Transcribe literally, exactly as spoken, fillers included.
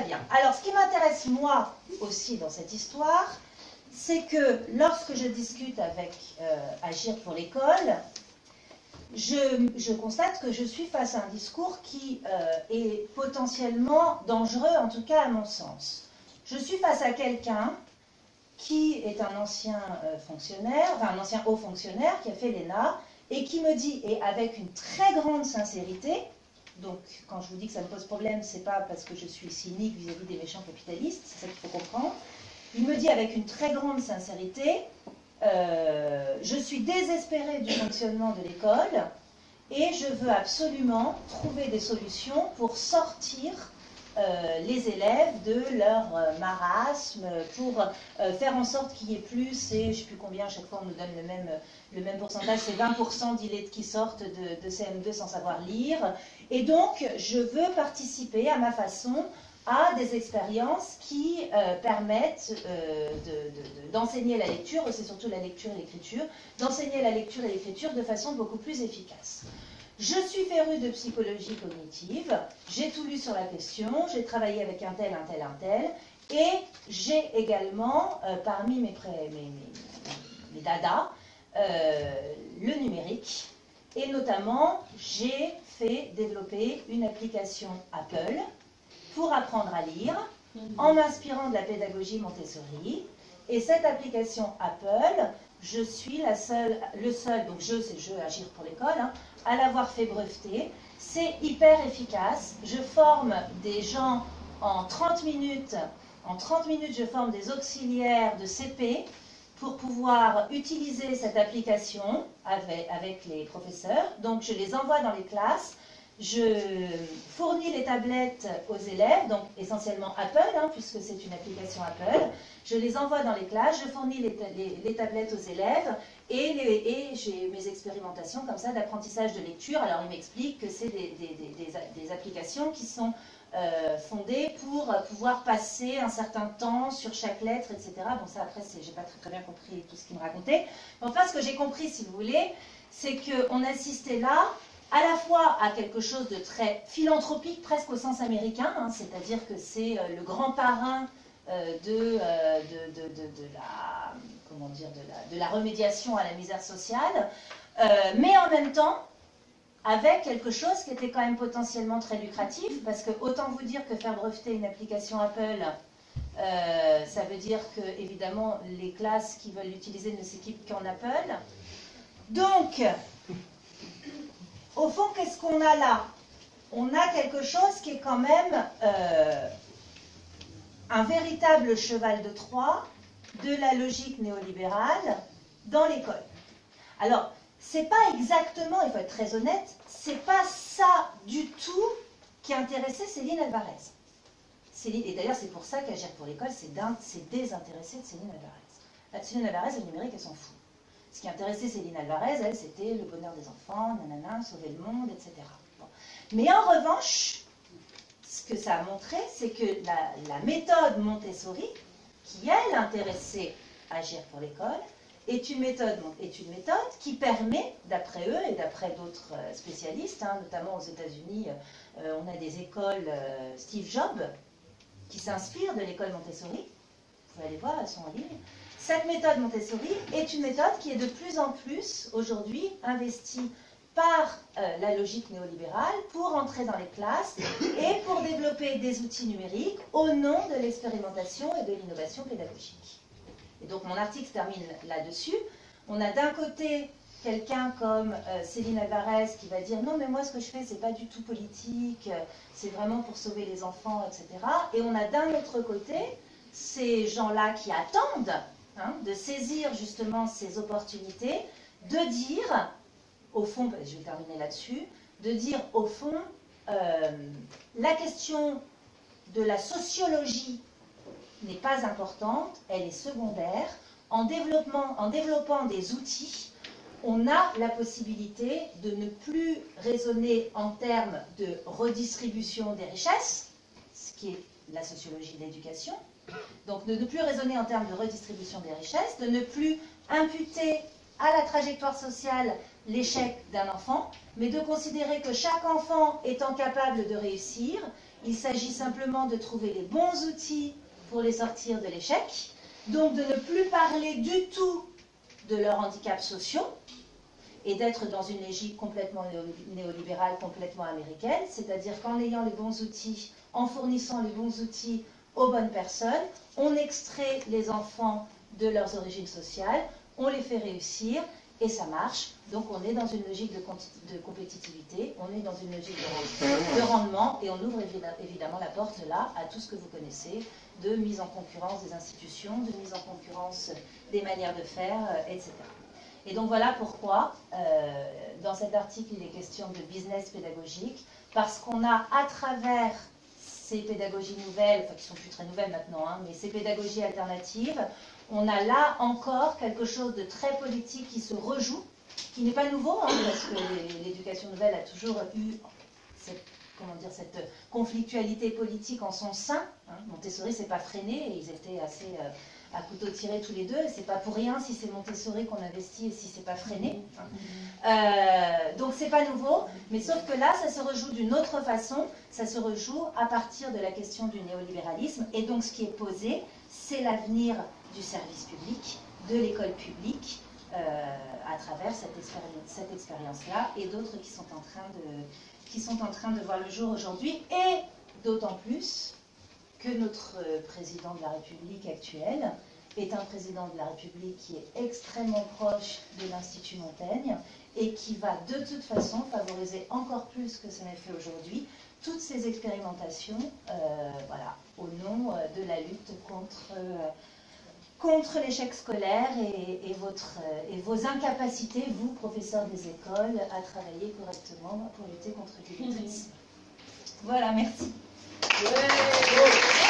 Très bien. Alors, ce qui m'intéresse, moi, aussi, dans cette histoire, c'est que lorsque je discute avec euh, Agir pour l'école, je, je constate que je suis face à un discours qui euh, est potentiellement dangereux, en tout cas à mon sens. Je suis face à quelqu'un qui est un ancien euh, fonctionnaire, enfin un ancien haut fonctionnaire qui a fait l'E N A et qui me dit, et avec une très grande sincérité, donc quand je vous dis que ça me pose problème, c'est pas parce que je suis cynique vis-à-vis des méchants capitalistes, c'est ça qu'il faut comprendre. Il me dit avec une très grande sincérité, euh, je suis désespéré du fonctionnement de l'école et je veux absolument trouver des solutions pour sortir euh, les élèves de leur euh, marasme, pour euh, faire en sorte qu'il y ait plus, et je ne sais plus combien, à chaque fois on nous donne le même, le même pourcentage, c'est vingt pour cent d'élèves qui sortent de, de C M deux sans savoir lire. Et donc, je veux participer à ma façon à des expériences qui euh, permettent euh, d'enseigner de, de, la lecture, c'est surtout la lecture et l'écriture, d'enseigner la lecture et l'écriture de façon beaucoup plus efficace. Je suis férue de psychologie cognitive, j'ai tout lu sur la question, j'ai travaillé avec un tel, un tel, un tel, et j'ai également, euh, parmi mes, pré, mes, mes, mes dadas, euh, le numérique, et notamment, j'ai fait développer une application Apple pour apprendre à lire, en m'inspirant de la pédagogie Montessori. Et cette application Apple, je suis la seule, le seul, donc je, c'est je, Agir pour l'école, hein, à l'avoir fait breveter. C'est hyper efficace. Je forme des gens en trente minutes. En trente minutes, je forme des auxiliaires de C P pour pouvoir utiliser cette application avec, avec les professeurs. Donc, je les envoie dans les classes. Je fournis les tablettes aux élèves, donc essentiellement Apple, hein, puisque c'est une application Apple. Je les envoie dans les classes, je fournis les, les, les tablettes aux élèves et, les, et j'ai mes expérimentations comme ça d'apprentissage de lecture. Alors, il m'explique que c'est des, des, des, des, des applications qui sont euh, fondées pour pouvoir passer un certain temps sur chaque lettre, et cetera. Bon, ça, après, j'ai pas très, très bien compris tout ce qu'il me racontait. Enfin, ce que j'ai compris, si vous voulez, c'est qu'on assistait là à la fois à quelque chose de très philanthropique, presque au sens américain, hein, c'est-à-dire que c'est euh, le grand parrain euh, de, euh, de, de, de, de, la, comment dire, de, la, de la remédiation à la misère sociale, euh, mais en même temps, avec quelque chose qui était quand même potentiellement très lucratif, parce que autant vous dire que faire breveter une application Apple, euh, ça veut dire que, évidemment, les classes qui veulent l'utiliser ne s'équipent qu'en Apple. Donc, au fond, qu'est-ce qu'on a là? On a quelque chose qui est quand même euh, un véritable cheval de Troie de la logique néolibérale dans l'école. Alors, c'est pas exactement, il faut être très honnête, c'est pas ça du tout qui intéressait Céline Alvarez. Céline, et d'ailleurs, c'est pour ça qu'Agir pour l'école s'est désintéressée de Céline Alvarez. Céline Alvarez, le numérique, elle s'en fout. Ce qui intéressait Céline Alvarez, elle, c'était le bonheur des enfants, nanana, sauver le monde, et cetera. Bon. Mais en revanche, ce que ça a montré, c'est que la, la méthode Montessori, qui, elle, intéressait Agir pour l'école, est une méthode, est une méthode qui permet, d'après eux et d'après d'autres spécialistes, hein, notamment aux États-Unis, euh, on a des écoles euh, Steve Jobs qui s'inspirent de l'école Montessori. Vous pouvez aller voir, elles sont en ligne. Cette méthode Montessori est une méthode qui est de plus en plus aujourd'hui investie par euh, la logique néolibérale pour entrer dans les classes et pour développer des outils numériques au nom de l'expérimentation et de l'innovation pédagogique. Et donc mon article se termine là-dessus. On a d'un côté quelqu'un comme euh, Céline Alvarez qui va dire non mais moi ce que je fais c'est pas du tout politique, c'est vraiment pour sauver les enfants, et cetera. Et on a d'un autre côté ces gens-là qui attendent hein, de saisir justement ces opportunités, de dire au fond, je vais terminer là-dessus, de dire au fond euh, la question de la sociologie n'est pas importante, elle est secondaire. En, développement, en développant des outils, on a la possibilité de ne plus raisonner en termes de redistribution des richesses, ce qui est la sociologie de l'éducation, donc de ne plus raisonner en termes de redistribution des richesses, de ne plus imputer à la trajectoire sociale l'échec d'un enfant, mais de considérer que chaque enfant étant capable de réussir, Il s'agit simplement de trouver les bons outils pour les sortir de l'échec, donc de ne plus parler du tout de leurs handicaps sociaux et d'être dans une logique complètement néolibérale, complètement américaine, c'est-à-dire qu'en ayant les bons outils, en fournissant les bons outils aux bonnes personnes, on extrait les enfants de leurs origines sociales, on les fait réussir et ça marche. Donc on est dans une logique de, de compétitivité, on est dans une logique de, de rendement et on ouvre évidemment la porte là à tout ce que vous connaissez, de mise en concurrence des institutions, de mise en concurrence des manières de faire, et cetera. Et donc voilà pourquoi, euh, dans cet article, il est question de business pédagogique, parce qu'on a à travers ces pédagogies nouvelles, enfin qui sont plus très nouvelles maintenant, hein, mais ces pédagogies alternatives, on a là encore quelque chose de très politique qui se rejoue, qui n'est pas nouveau, hein, parce que l'éducation nouvelle a toujours eu cette, comment dire, cette conflictualité politique en son sein. Hein. Montessori s'est pas freiné, et ils étaient assez euh, à couteau tiré tous les deux, et c'est pas pour rien si c'est Montessori qu'on investit et si c'est pas freiné. Hein. Euh, donc c'est pas nouveau, mais sauf que là, ça se rejoue d'une autre façon, ça se rejoue à partir de la question du néolibéralisme, et donc ce qui est posé, c'est l'avenir du service public, de l'école publique, euh, à travers cette, expéri cette expérience-là, et d'autres qui sont en train de, qui sont en train de voir le jour aujourd'hui, et d'autant plus que notre président de la République actuel est un président de la République qui est extrêmement proche de l'Institut Montaigne et qui va de toute façon favoriser encore plus que ce n'est fait aujourd'hui toutes ces expérimentations, euh, voilà, au nom de la lutte contre, euh, contre l'échec scolaire et, et, votre, et vos incapacités, vous, professeurs des écoles, à travailler correctement pour lutter contre l'illettrisme. Voilà, merci. Ouais.